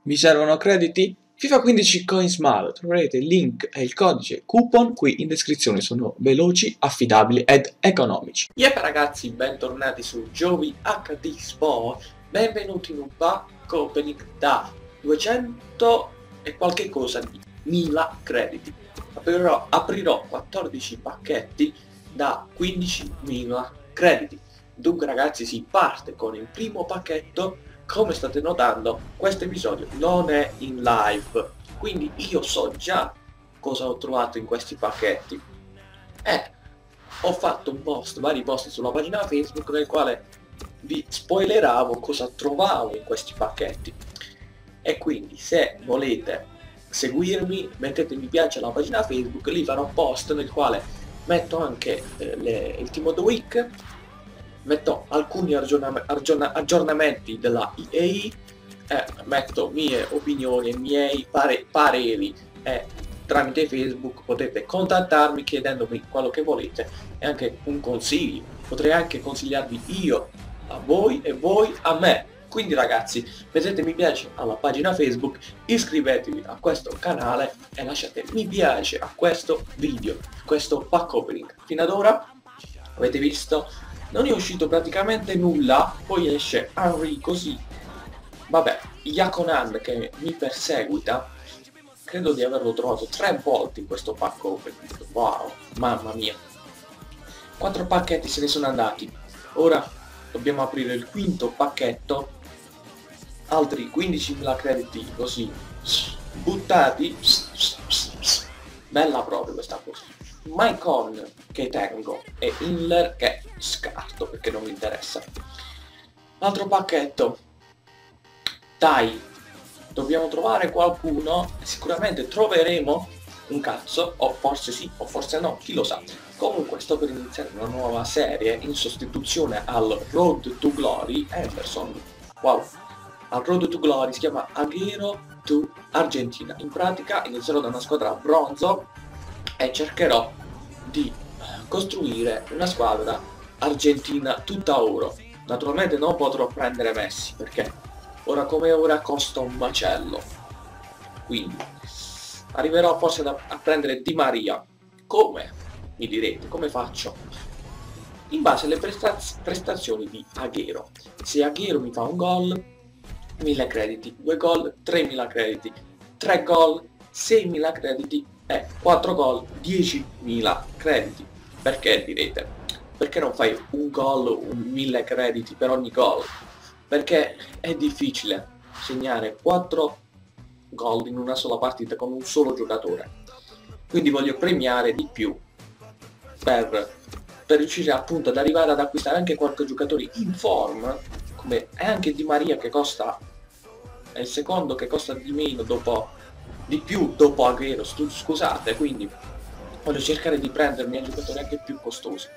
Vi servono crediti? FIFA 15 CoinSmart, troverete il link e il codice coupon qui in descrizione, sono veloci, affidabili ed economici. Yep ragazzi, bentornati su Giovi HD Sport, benvenuti in un pack opening da 200 e qualche cosa di 1000 crediti. Aprirò 14 pacchetti da 15.000 crediti. Dunque ragazzi, si parte con il primo pacchetto. Come state notando, questo episodio non è in live, quindi io so già cosa ho trovato in questi pacchetti. Ho fatto vari post sulla pagina Facebook nel quale vi spoileravo cosa trovavo in questi pacchetti. E quindi se volete seguirmi, mettete mi piace alla pagina Facebook, lì farò un post nel quale metto anche il Team of the Week, metto alcuni aggiornamenti della EA, metto mie opinioni e miei pareri e tramite Facebook potete contattarmi chiedendomi quello che volete e anche un consiglio. Potrei anche consigliarvi io a voi e voi a me. Quindi ragazzi, mettete mi piace alla pagina Facebook, iscrivetevi a questo canale e lasciate mi piace a questo video, questo pack opening. Fino ad ora avete visto, non è uscito praticamente nulla, poi esce Henry così. Vabbè, Yakonan che mi perseguita, credo di averlo trovato 3 volte in questo pack opening. Wow, mamma mia. 4 pacchetti se ne sono andati. Ora dobbiamo aprire il quinto pacchetto. Altri 15.000 crediti così buttati. Bella proprio questa cosa. Mycon che tengo e Inler che scarto perché non mi interessa. Altro pacchetto. Dai, dobbiamo trovare qualcuno, sicuramente troveremo un cazzo, o forse sì, o forse no, chi lo sa. Comunque sto per iniziare una nuova serie in sostituzione al Road to Glory Anderson. Wow, al Road to Glory si chiama Aguero to Argentina. In pratica inizierò da una squadra bronzo e cercherò di costruire una squadra argentina tutta oro. Naturalmente non potrò prendere Messi perché ora come ora costa un macello, quindi arriverò forse a prendere Di Maria. Come? Mi direte, come faccio? In base alle prestazioni di Aguero. Se Aguero mi fa un gol, 1000 crediti, 2 gol, 3000 crediti, 3 gol, 6000 crediti e 4 gol, 10.000 crediti. Perché direte? Perché non fai un gol, 1000 crediti per ogni gol? Perché è difficile segnare 4 gol in una sola partita con un solo giocatore. Quindi voglio premiare di più per riuscire appunto ad arrivare ad acquistare anche qualche giocatore in forma, come è anche Di Maria che costa, è il secondo che costa di meno di più dopo Aguero, scusate, quindi voglio cercare di prendermi giocatori anche più costosi.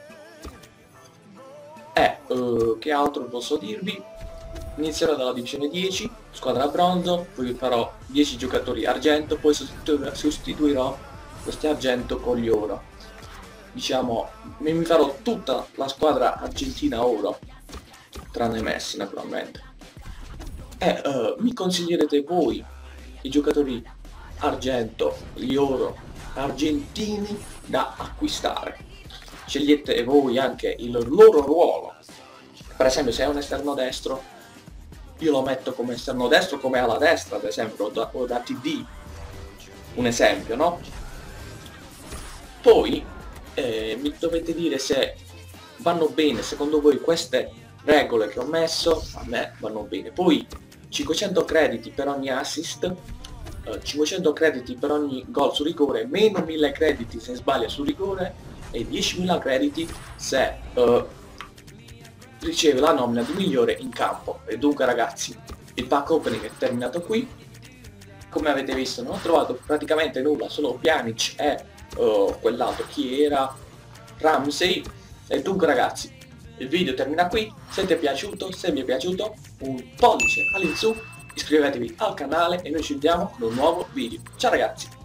Che altro posso dirvi? Inizierò dalla divisione 10, squadra bronzo, poi farò 10 giocatori argento, poi sostituirò questi argento con gli oro. Diciamo, mi farò tutta la squadra argentina oro, tranne Messi naturalmente. Mi consiglierete voi i giocatori argento, gli oro, argentini da acquistare. Scegliete voi anche il loro ruolo. Per esempio se è un esterno destro, io lo metto come esterno destro come ala destra ad esempio, o da TD, un esempio, no? Poi mi dovete dire se vanno bene secondo voi queste regole che ho messo. A me vanno bene. Poi 500 crediti per ogni assist, 500 crediti per ogni gol su rigore, meno 1000 crediti se sbaglia su rigore e 10.000 crediti se riceve la nomina di migliore in campo. E dunque ragazzi, il pack opening è terminato qui. Come avete visto non ho trovato praticamente nulla, solo Pjanic e quell'altro, chi era? Ramsey. E dunque ragazzi, il video termina qui. Se vi è piaciuto, un pollice all'insù, iscrivetevi al canale e noi ci vediamo con un nuovo video. Ciao ragazzi!